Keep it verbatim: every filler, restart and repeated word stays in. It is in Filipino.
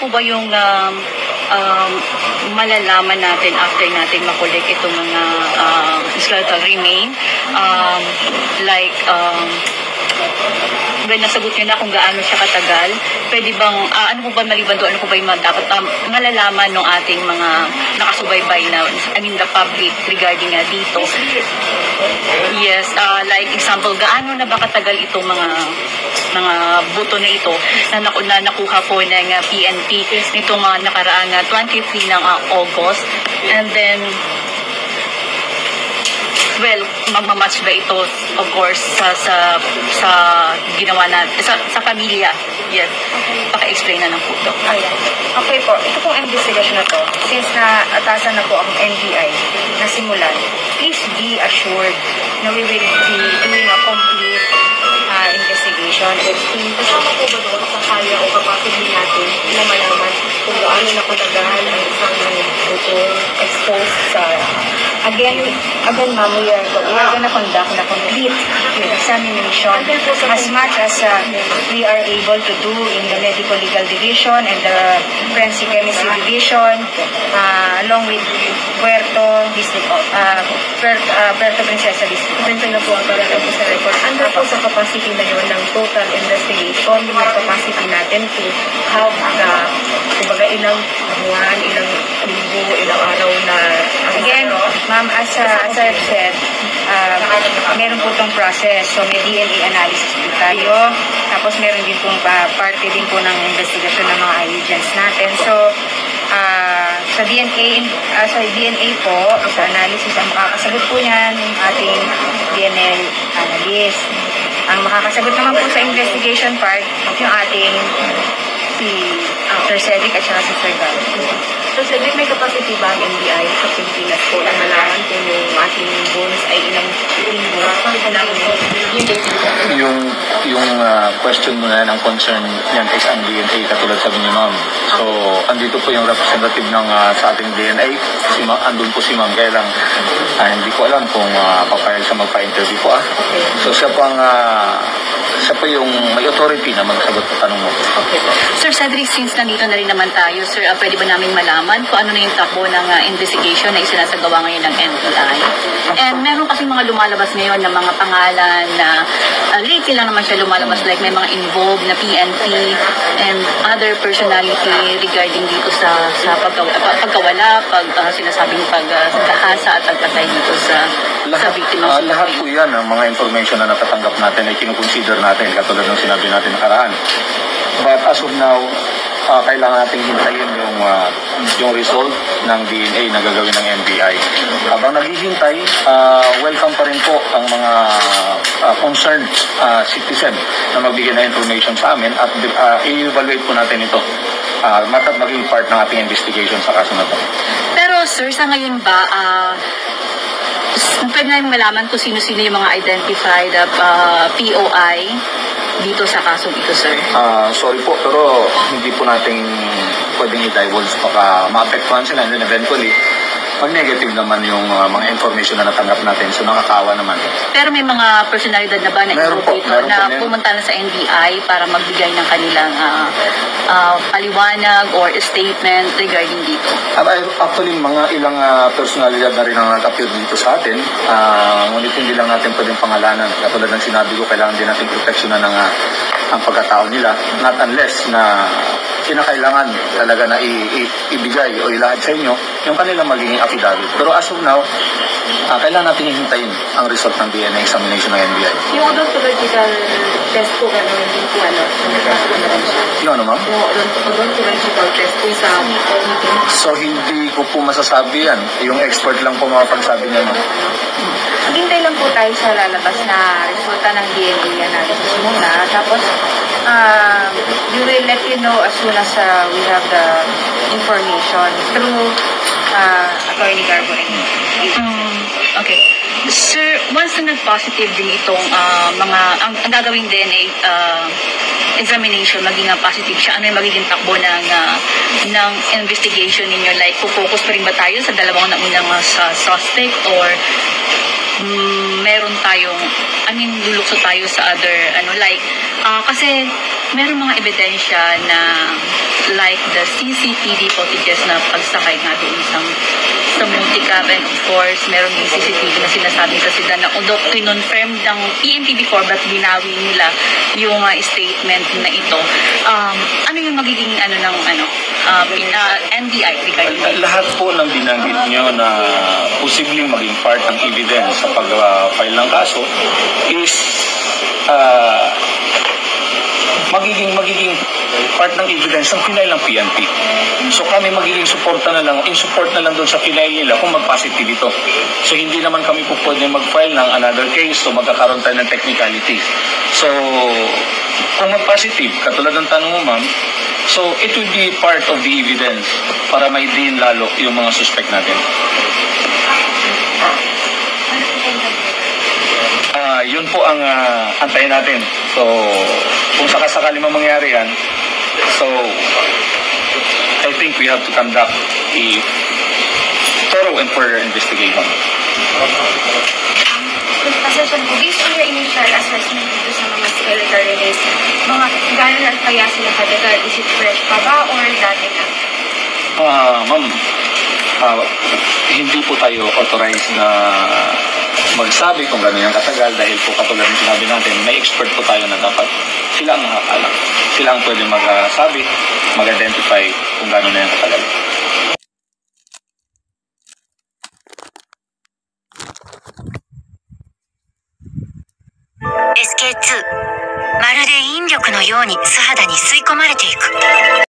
po ba yung um, um, malalaman natin after natin makulik itong mga uh, skeletal remain? Um, like, um, when nasagot nyo na kung gaano siya katagal, pwede bang, uh, ano po ba maliban doon, ano po ba yung mga dapat um, malalaman ng ating mga nakasubaybay na, I mean the public regarding nga dito? Yes, uh, like example, gaano na ba katagal itong mga mga buto na ito na, naku, na nakuha po ng uh, P N P nitong uh, nakaraang uh, twenty-three ng uh, August, and then well, magmamatch ba ito, of course, sa sa, sa ginawa natin, sa, sa pamilya? Yes. Paka-explain na ng po, Doc. Okay po, ito pong investigation na to, since na atasan na po ang N B I na simulan, please be assured na we will be doing a complete uh, investigation. Kasama po ba doon sa kaya o capacity natin na malaman kung gaano na katagal ang isang buto exposed sa... Again, again, ma'am, we are, we are gonna conduct the complete examination as much as uh, we are able to do in the medical legal division and the forensic chemistry division, uh, along with Puerto District, uh, Puerto, uh, Puerto Princesa District. Mention na po ang parang po sa record. Under po sa capacity na yun ng total investigation, yung capacity natin to have the, kumbaga, ilang buwan, ilang linggo, ilang araw na... Again, ma'am, as, uh, as I've said, uh, meron po itong process. So, may D N A analysis po tayo. Tapos, meron din pong uh, parte din po ng investigation ng mga agents natin. So, uh, sa D N A, uh, sa D N A po, sa analysis, ang makakasagot po niyan yung ating D N A analyst. Ang makakasagot naman po sa investigation part, yung ating si Sir Cedric at saka si Sir Gal. So, Cedric, may capacity ba ang N B I sa Pilipinas po na malaman kung yung ating bones ay ilang linggo? Yung, yung uh, question mo na yan, ang concern niyan is ang D N A, katulad sabi ni Ma'am. So, andito po yung representative ng uh, sa ating D N A. Si Ma, andun po si Ma'am. Kaya lang, uh, hindi ko alam kung uh, papayag sa magpa-interview po. Ah. So, siya po ang... Uh, siya po yung may authority na magsagot sa tanong mo. Okay. Sir Cedric, since nandito na rin naman tayo, sir, uh, pwede ba namin malaman kung ano na yung takbo ng uh, investigation na isinasagawa ngayon ng N B I? And meron kasi mga lumalabas ngayon na mga pangalan na uh, lately lang naman siya lumalabas, like may mga involved na P N P and other personality regarding dito sa sa pagkaw pagkawala, pag uh, sinasabing pagkahasa uh, at pagkatay dito sa lahat, sa biktima. Uh, lahat po yan, ang mga information na natatanggap natin ay kinukonsider natin, katulad ng sinabi natin nakaraan. But as of now, uh, kailangan nating hintayin yung uh, yung result ng D N A na gagawin ng N B I. Habang naghihintay, uh, welcome pa rin po ang mga uh, concerned uh, citizen na magbigay na information sa amin at uh, i-evaluate po natin ito. Uh, matat maging part ng ating investigation sa kaso na ito. Pero sir, sa ngayon ba, uh, pwede namin malaman kung sino-sino yung mga identified uh, P O I dito sa kasong ito, sir? Uh, sorry po, pero hindi po natin pwedeng i-divulge. Baka ma-apektuhan sila and then eventually mag-negative naman yung uh, mga information na natanggap natin. So, nakakawa naman. Pero may mga personalidad na ba na meron po, dito meron na po, pumunta na sa N B I para magbigay ng kanilang uh, uh, paliwanag or statement regarding dito? Uh, actually, mga ilang uh, personalidad na rin ang nag-appear dito sa atin. Uh, ngunit hindi lang natin pwedeng pangalanan. Katulad ng sinabi ko, kailangan din natin proteksyonan ng uh, ang pagkatao nila. Not unless na kinakailangan talaga na i- i- ibigay o ilahad sa inyo yung kanilang magiging affidavit. Pero as of now, uh, kailangan natin hihintayin ang result ng D N A examination ng N B I. Yung odontological test po, ano, hindi po, ano, Yung ano, ma'am? yung odontological test po sa meeting. So, hindi ko po masasabi yan. Yung expert lang po makapagsabi niya, ma'am. Maghintay lang po tayo sa lalabas na resulta ng D N A analysis muna. Tapos, uh, we will let you know as soon as uh, we have the information through uh, Attorney Gargoyle. Um, okay. Sir, once na nag-positive din itong uh, mga, ang, ang gagawing D N A uh, examination, maging uh, positive siya, ano yung magiging takbo ng, uh, ng investigation ninyo? Like, focus pa rin ba tayo sa dalawang naunang uh, sa suspect or mm, meron tayong, I mean, lulukso tayo sa other, ano, like, uh, kasi meron mga ebidensya na like the C C T V footages na pagsakay nga doon sa sa multi-cab, and of course, meron yung C C T V na sinasabi sa sila na although kinonfirm ng P N P before but binawi nila yung uh, statement na ito. Um, ano yung magiging ano ng ano uh, uh, N B I regarding Uh, Lahat po ng binanggit nyo na posibleng maging part ng evidence sa pag-file ng kaso is uh, magiging magiging part ng evidence ng final ng P N P. So kami magiging suporta na lang, in support na lang doon sa final nila kung mag-positive ito. So hindi naman kami po pwede mag-file ng another case, so magkakaroon tayo ng technicalities. So kung mag-positive, katulad ng tanong mo ma'am, so it will be part of the evidence para may din lalo yung mga suspect natin. Ah, yun po ang uh, antayin natin. So, kung sakasakali man mangyari yan, so, I think we have to conduct a thorough and further investigation. Pasensya po, based on your initial assessment dito sa mga skeletal remains, mga gano'n lang kaya sila kadagal? Is it fresh pa ba or dati na? Ah, ma'am, ah, hindi po tayo authorized na magsabi kung gano'n yung katagal dahil po katulad ng sinabi natin, may expert po tayo na dapat sila ang nakakaalam. Sila ang pwede magsabi, mag-identify kung gano'n na yung katagal. エスケーツー まるで引力のように素肌に吸い込まれていく。